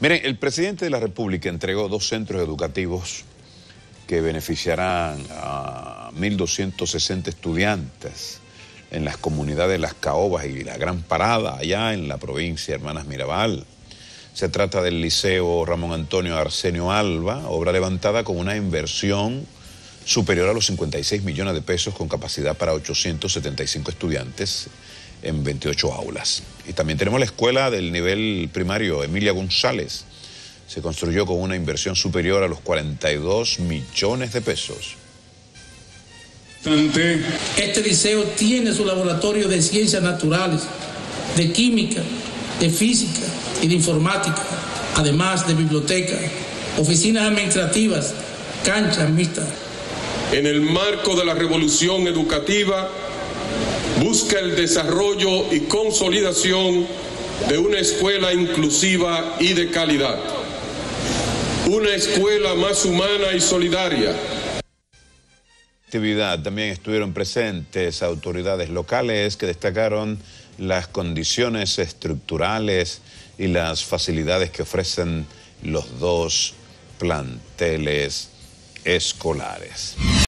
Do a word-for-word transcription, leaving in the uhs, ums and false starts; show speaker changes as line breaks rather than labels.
Miren, el presidente de la República entregó dos centros educativos que beneficiarán a mil doscientos sesenta estudiantes en las comunidades de Las Caobas y La Gran Parada, allá en la provincia de Hermanas Mirabal. Se trata del Liceo Ramón Antonio Arsenio Alba, obra levantada con una inversión superior a los cincuenta y seis millones de pesos, con capacidad para ochocientos setenta y cinco estudiantes en veintiocho aulas. Y también tenemos la escuela del nivel primario Emilia González. Se construyó con una inversión superior a los cuarenta y dos millones de pesos.
Este liceo tiene su laboratorio de ciencias naturales, de química, de física y de informática, además de biblioteca, oficinas administrativas, canchas mixtas.
En el marco de la revolución educativa, busca el desarrollo y consolidación de una escuela inclusiva y de calidad. Una escuela más humana y solidaria.
Actividad también estuvieron presentes autoridades locales que destacaron las condiciones estructurales y las facilidades que ofrecen los dos planteles escolares.